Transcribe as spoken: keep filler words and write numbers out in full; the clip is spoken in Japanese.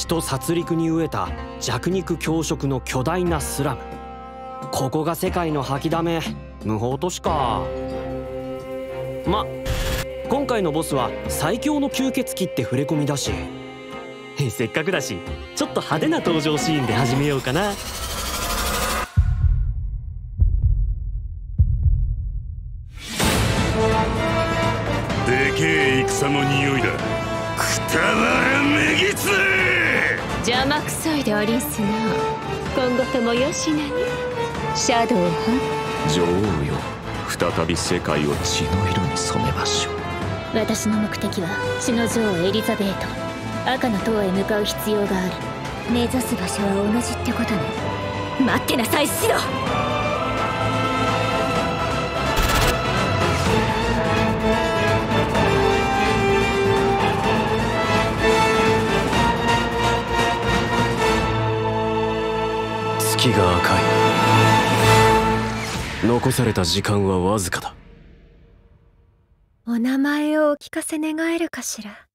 と殺戮に飢えた弱肉強食の巨大なスラム。ここが世界の吐きだめ、無法都市か。ま、今回のボスは最強の吸血鬼って触れ込みだし、せっかくだしちょっと派手な登場シーンで始めようかな。 でけえ戦の匂いだ。くたばらめぎつ邪魔くさいでありんすな。今後ともよしなにシャドウは女王よ、再び世界を血の色に染めましょう。 私の目的は血の女王エリザベート。赤の塔へ向かう必要がある。目指す場所は同じってことね。待ってなさいシド。 月が赤い。残された時間はわずかだ。 お名前をお聞かせ願えるかしら。